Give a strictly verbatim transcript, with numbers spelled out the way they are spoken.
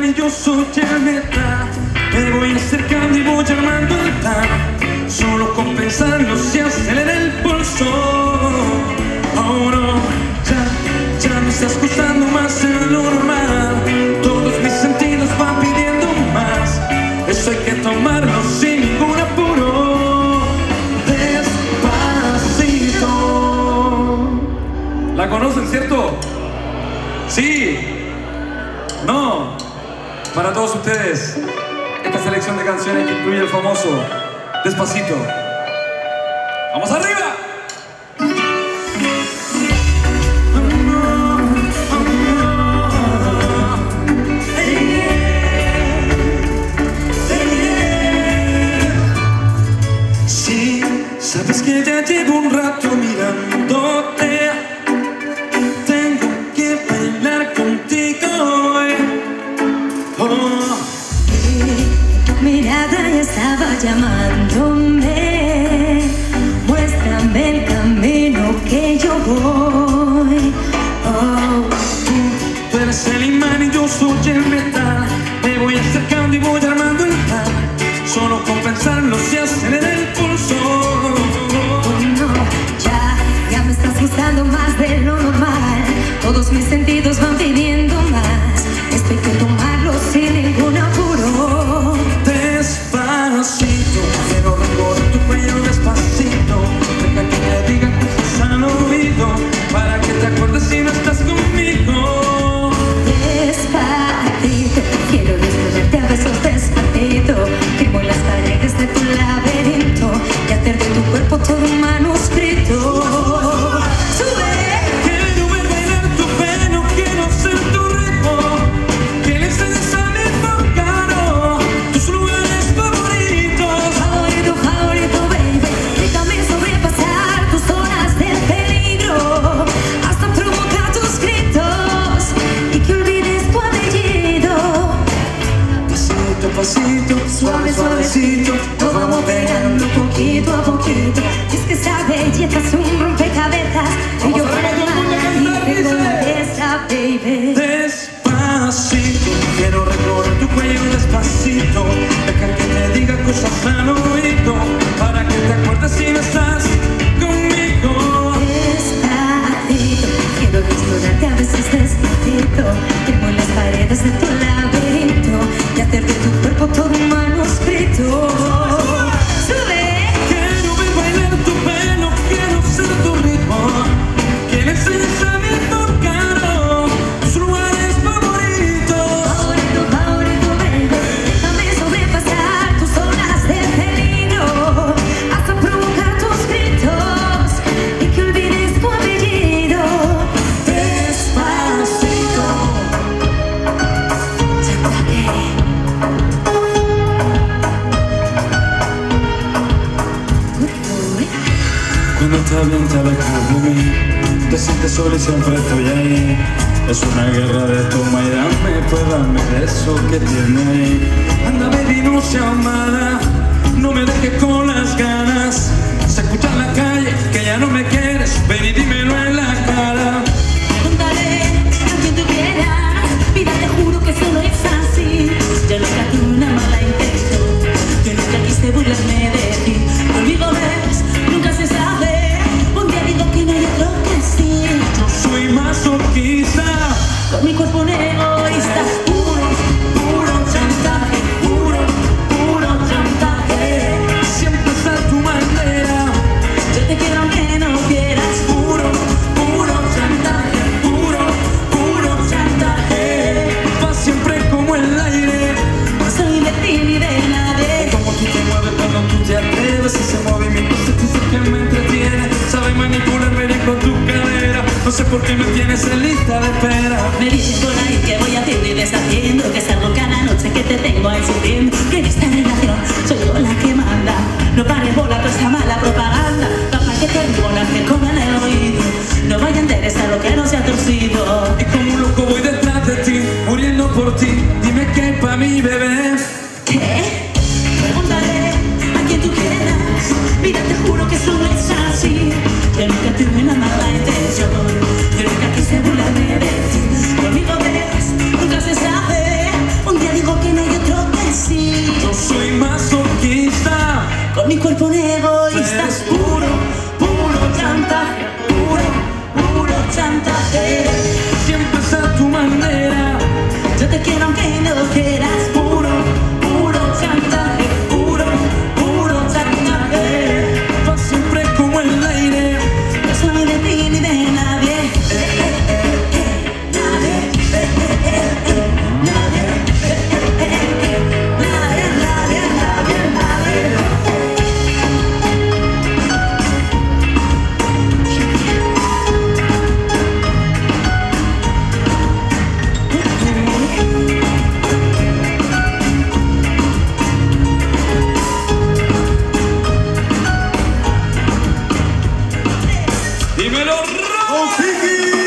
imán y yo soy el metal. Me voy acercando y voy armando el plan. Solo con pensarlo se acelera el pulso. Oh no, ya, ya me estás gustando más de lo normal. Todos mis sentidos van pidiendo más. Eso hay que tomarlo sin ningún apuro. Despacito. ¿La conocen, cierto? Sí. No. Para todos ustedes, esta selección de canciones que incluye el famoso Despacito. ¡Vamos arriba! Sí, sabes que ya llevo un rato mirándote. Tengo que bailar contigo hoy. Oh. Mi mirada ya estaba llamándome. Muéstrame el camino que yo voy. Oh. Tú, tú eres el imán y yo soy el metal. Me voy acercando y voy armando el plan. Solo con pensarlo se acelera el pulso. Oh no, ya, ya me estás gustando más de lo normal. Todos mis sentidos van pidiendo más. Esto hay que tomarlo sin ningún apuro. Despacito, quiero recorrer tu cuello despacito. Deja que te diga cosas al oído, para que te acuerdes si no estás conmigo. Despacito, quiero desnudarte a besos despacito. Firmo las paredes de tu laberinto y hacer de tu cuerpo todo un manuscrito. ¡Sube! Quiero ver bailar tu pelo, quiero ser tu ritmo. Que le enseñes a mi bocado tus lugares favoritos. Favorito, favorito, baby. Déjame sobrepasar tus zonas de peligro, hasta provocar tus gritos y que olvides tu apellido. Pasito a pasito, suave, suavecito, Nos vamos pegando poquito a poquito. Y es que esa belleza es un rompecabezas y yo para llamar y tengo esa baby. Despacito, quiero recorrer tu cuello despacito. Deja que te diga cosas al oído, para que te acuerdes si no estás conmigo. Despacito, quiero explorarte a veces despacito. Firmo en las paredes de tu laberinto y hacer de tu cuerpo todo un manuscrito. ¡Sube! Quiero ver bailar tu pelo, quiero ser tu ritmo. Que le enseñes a mi bocado tus lugares favoritos. Favorito, favorito, baby. Déjame sobrepasar tus zonas de peligro, hasta provocar tus gritos y que olvides tu apellido. Despacito. Cuando está bien te alejas de mí, te sientes solo y siempre estoy ahí. Es una guerra de toma y dame, pues dame de eso que tiene ahí. Anda baby, no seas mala, no me dejes con las ganas. Se escucha en la calle que ya no me quieres, ven y dímelo en la cara. Contaré a quien tú quieras, vida te juro que eso no es así. Yo nunca tuve una mala intención, yo nunca quise burlarme de ti. Conmigo ves, nunca se sabe, un día digo que no hay otro que sí. Yo soy masoquista, Con mi cuerpo un egoísta, puro, puro chantaje, puro, puro chantaje. Siempre está a tu manera, yo te quiero aunque no quieras. puro, puro chantaje, puro, puro chantaje. Va siempre como el aire, No soy de ti ni de nadie. como tú te mueves cuando tú te atreves. Ese movimiento sexy que me entretiene, sabe manipularme bien con tu cadera. No sé por qué me tienes en lista de espera. Me dicen por ahí que voy haciendo y deshaciendo, que salgo cada noche que te tengo ahí sufriendo, que en esta relación soy yo la que manda. No pares bola toda esa mala propaganda, papá que te embona, que come en el oído. No vaya a interesar lo que no se ha torcido. Y como un loco voy detrás de ti, muriendo por ti. Dime qué hay pa' mi bebé. ¿Qué? Preguntaré a quien tú quieras, mira te juro que eso no es así. Yo nunca tuve una mala intención, yo nunca quise burlarme de ti. Conmigo ves, nunca se sabe, un por poner egoístas. Puro, puro chantaje, puro, puro chantaje. Siempre es a tu manera. Yo te quiero aunque no quieras. Puro, puro chantaje, puro, puro chantaje. Vas siempre como el aire. No soy de ti ni de nadie. Dímelo, Raúl.